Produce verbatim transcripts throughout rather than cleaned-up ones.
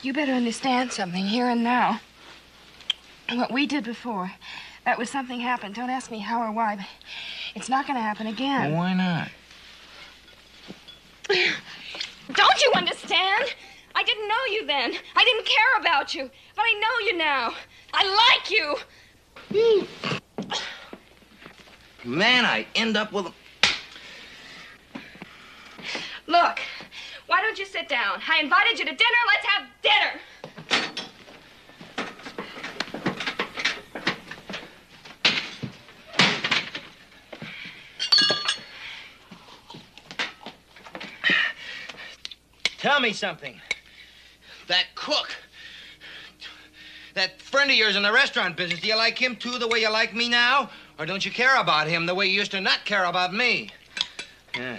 You better understand something here and now. What we did before, that was something happened. Don't ask me how or why, but it's not going to happen again. Well, why not? Don't you understand? I didn't know you then. I didn't care about you. But I know you now. I like you. Man, I end up with a... Look, why don't you sit down? I invited you to dinner. Let's have dinner. Tell me something. That cook, that friend of yours in the restaurant business, do you like him too the way you like me now? Or don't you care about him the way you used to not care about me? Yeah.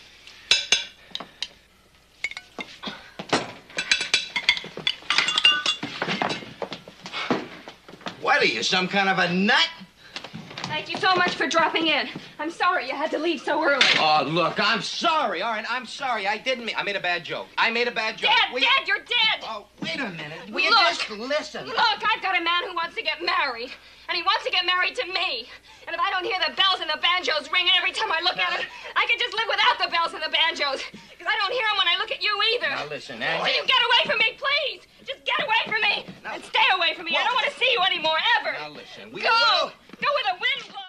What are you, some kind of a nut? Thank you so much for dropping in. I'm sorry you had to leave so early. Oh, look, I'm sorry. All right, I'm sorry. I didn't mean... I made a bad joke. I made a bad joke. Dad, Will Dad, you... you're dead. Oh, wait a minute. Will you Look, just listen? Look, I've got a man who wants to get married. And he wants to get married to me. And if I don't hear the bells and the banjos ringing every time I look at him, I can just live without the bells and the banjos. Because I don't hear them when I look at you either. Now, listen, Angie. Will you get away from me, please? Just get away from me. Now, and stay away from me. well, I don't want to see you anymore, ever. Now, listen. We Go. will... Go where the wind blows.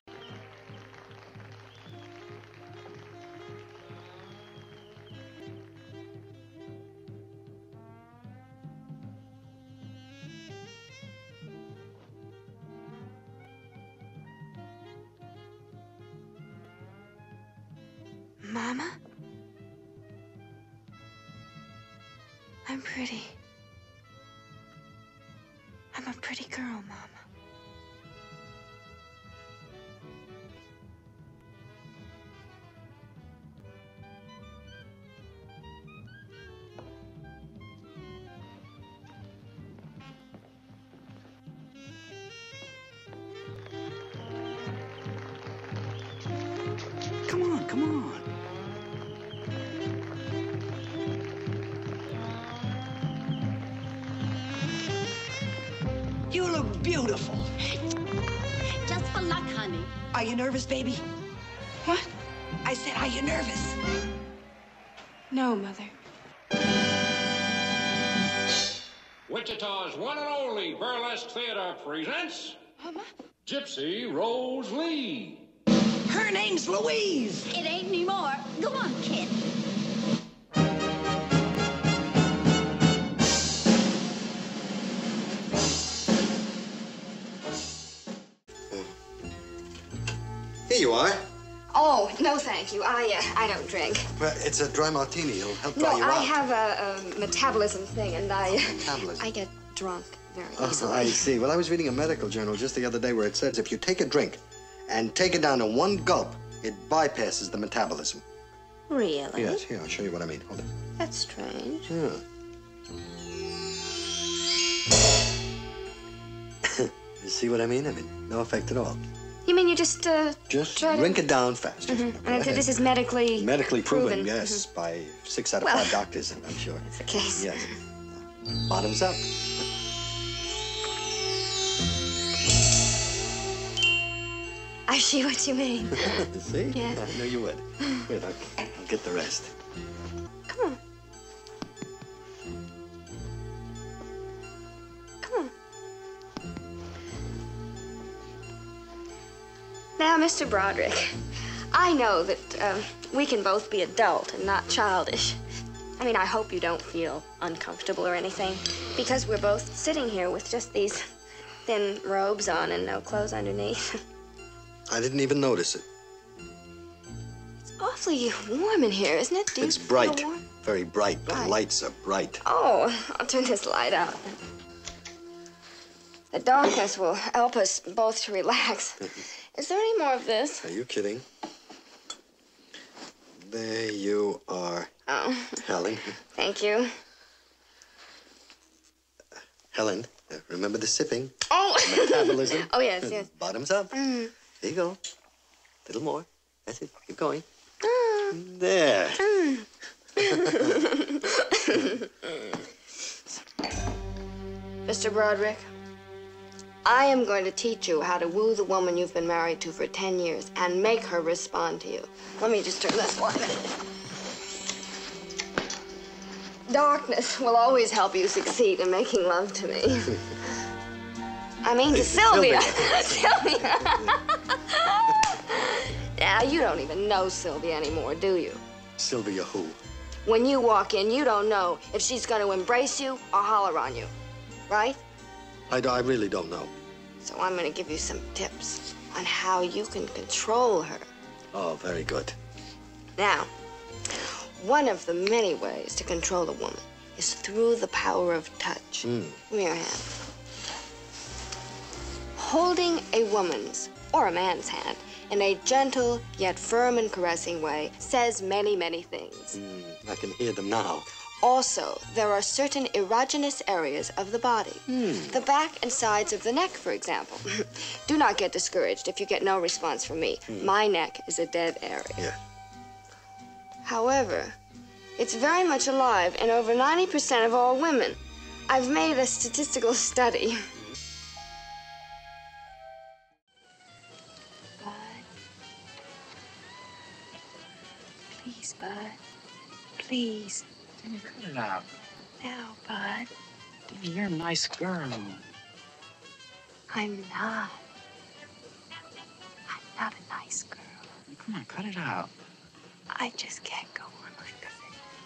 Mama? I'm pretty. I'm a pretty girl, Mama. Come on, come on. You look beautiful. Just for luck, honey. Are you nervous, baby? What? I said, are you nervous? No, Mother. Wichita's one and only burlesque theater presents Mama? Gypsy Rose Lee. Her name's Louise. It ain't anymore. Go on, kid. Here you are. Oh, no, thank you. I uh, I don't drink. Well, it's a dry martini. It'll help dry No, you I out. have a, a metabolism thing, and I... Metabolism? I get drunk very Oh, easily. I see. Well, I was reading a medical journal just the other day where it says if you take a drink and take it down in one gulp, it bypasses the metabolism. Really? Yes, here, I'll show you what I mean. Hold it. That's strange. Yeah. You see what I mean? I mean, no effect at all. You mean you just, uh... Just try to- drink it down fast. Mm-hmm. And this is medically... Medically proven, proven. yes, Mm-hmm. by six out of Well, five doctors, I'm sure. It's the case. Yes. Bottoms up. I see what you mean. See? Yeah. I knew you would. Wait, I'll, I'll get the rest. Come on. Come on. Now, Mister Broderick, I know that um, we can both be adult and not childish. I mean, I hope you don't feel uncomfortable or anything, because we're both sitting here with just these thin robes on and no clothes underneath. I didn't even notice it. It's awfully warm in here, isn't it? Do you It's feel bright. warm? Very bright. The Bright. lights are bright. Oh, I'll turn this light out. The darkness will help us both to relax. Is there any more of this? Are you kidding? There you are, Oh, Helen. thank you. Helen, uh, remember the sipping? Oh! Metabolism? Oh, yes, yes. Bottoms up. Mm. There you go. A little more. That's it. Keep going. Mm. There. Mm. Mister Broderick, I am going to teach you how to woo the woman you've been married to for ten years and make her respond to you. Let me just turn this light on. Darkness will always help you succeed in making love to me. I mean to Sylvia. Sylvia. Yeah, you don't even know Sylvia anymore, do you? Sylvia who? When you walk in, you don't know if she's going to embrace you or holler on you, right? I, I really don't know. So I'm going to give you some tips on how you can control her. Oh, very good. Now, one of the many ways to control a woman is through the power of touch. Mm. Give me your hand. Holding a woman's or a man's hand in a gentle yet firm and caressing way says many, many things. Mm, I can hear them now. Also, there are certain erogenous areas of the body. Mm. The back and sides of the neck, for example. Do not get discouraged if you get no response from me. Mm. My neck is a dead area. Yeah. However, it's very much alive in over ninety percent of all women. I've made a statistical study. Bud. Please, Bud. Please. Timmy, cut it out. Now, Bud. Timmy, you're a nice girl. I'm not. I'm not a nice girl. Come on, cut it out. I just can't go on like this.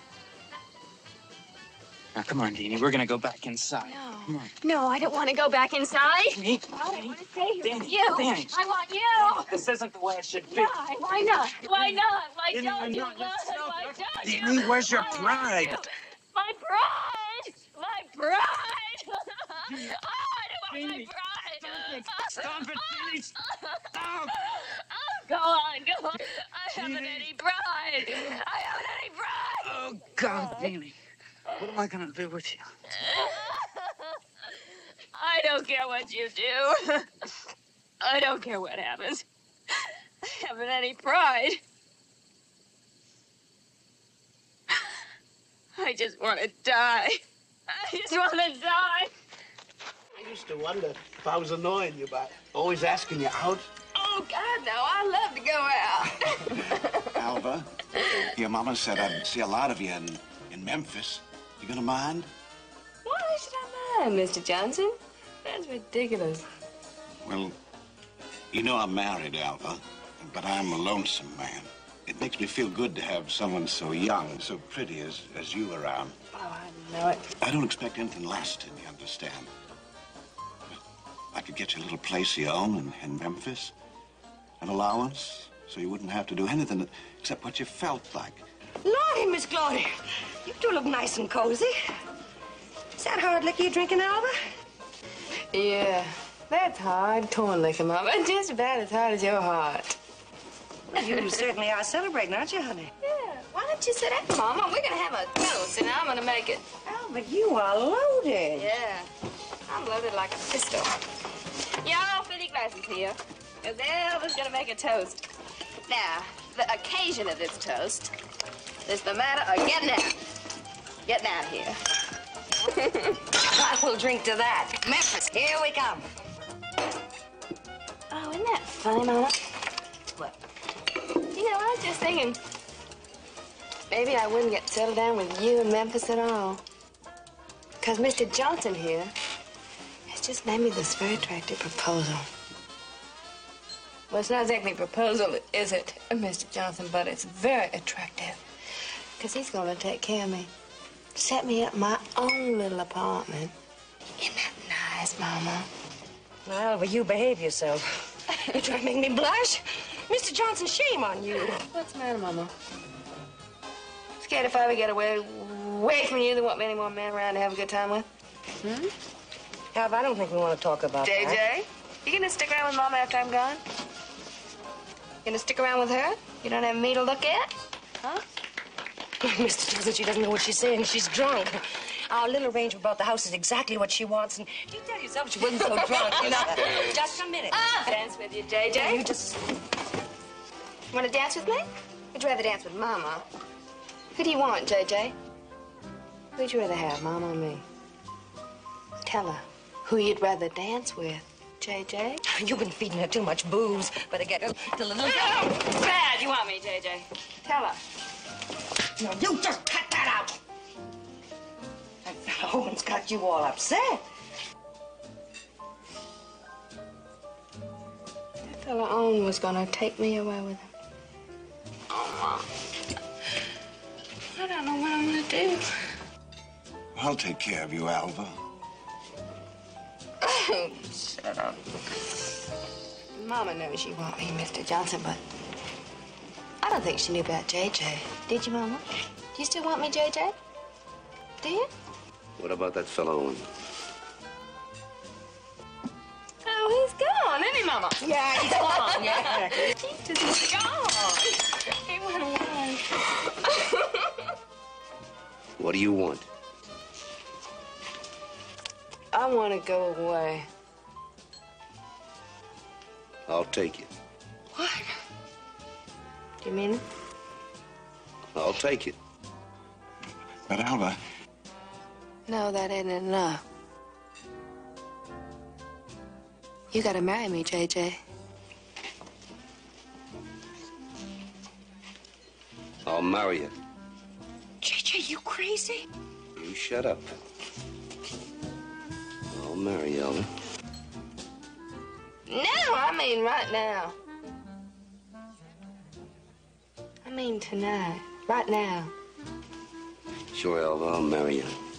Now, come on, Deanie. We're gonna go back inside. No. Come on. No, I don't want to go back inside. Deanie, I want to stay here Danny, with you. Danny. I want you. This isn't the way it should be. Why? Why not? Why not? Why Danny, don't you? you're not Why, yourself. why don't you? Danny, where's your Why pride? don't you? My pride! My pride! Oh, I don't want my pride! Stop it, Danny! Stop! Oh, go on, go on. I haven't any pride. I haven't any pride. Oh, God, Danny. What am I gonna do with you? I don't care what you do. I don't care what happens. I haven't any pride. I just want to die. I just want to die. I used to wonder if I was annoying you by always asking you out. Oh, God, no. I love to go out. Alva, your mama said I'd see a lot of you in, in Memphis. You gonna mind? Why should I mind, Mister Johnson? That's ridiculous. Well, you know I'm married, Alva, but I'm a lonesome man. It makes me feel good to have someone so young, so pretty as, as you around. Oh, I know it. I don't expect anything lasting, you understand? But I could get you a little place of your own in, in Memphis, an allowance, so you wouldn't have to do anything except what you felt like. Lordy, Miss Claudia, you do look nice and cozy. Is that hard liquor you're drinking, Alva? Yeah, that's hard corn liquor, Mama. Just about as hard as your heart. You certainly are celebrating, aren't you, honey? Yeah, why don't you sit down, Mama? We're gonna have a toast, and I'm gonna make it. Alva, you are loaded. Yeah, I'm loaded like a pistol. Y'all, fifty glasses here. And Elva's gonna make a toast. Now, the occasion of this toast is the matter of getting out. Getting out of here. I will drink to that. Memphis, here we come. Oh, isn't that funny, Mama? What? You know, I was just thinking, maybe I wouldn't get settled down with you in Memphis at all. Because Mister Johnson here has just made me this very attractive proposal. Well, it's not exactly a proposal, is it, Mister Johnson, but it's very attractive. Because he's going to take care of me. Set me up my own little apartment. Isn't that nice, Mama? Well, Alva, you behave yourself. You're trying to make me blush? Mister Johnson, shame on you. What's the matter, Mama? Scared if I ever get away, away from you, there won't be any more men around to have a good time with? Hmm? Alva, I don't think we want to talk about J J, that. you gonna stick around with Mama after I'm gone? Gonna stick around with her? You don't have me to look at? Huh? Mister Johnson, she doesn't know what she's saying. She's drunk. Our little arrangement about the house is exactly what she wants, and you tell yourself she wasn't so drunk, you know. Just a minute. Ah, dance with you, J J. You just... Want to dance with me? Would you rather dance with Mama? Who do you want, J J? Who'd you rather have, Mama or me? Tell her. who you'd rather dance with, J J. You've been feeding her too much booze. Better get her to the little... Oh, bad you want me, J J. Tell her. No, you just cut that out. That fella Owen's got you all upset. That fella Owen was gonna take me away with him. Oh, Mom. I don't know what I'm gonna do. I'll take care of you, Alva. Oh, shut up. Mama knows you want me, Mister Johnson, but I don't think she knew about J J. Did you, Mama? Do you still want me, J J? Do you? What about that fellow Owen? Oh, he's gone, isn't he, Mama? Yeah, he's gone. Yeah. He's just gone. He went away. What do you want? I want to go away. I'll take it. What? Do you mean it? I'll take it. But Alva... No, that ain't enough. You gotta marry me, J J. I'll marry you. J J, you crazy? You shut up. I'll marry you, Alva. No, I mean right now. I mean tonight. Right now. Sure, Alva, I'll marry you.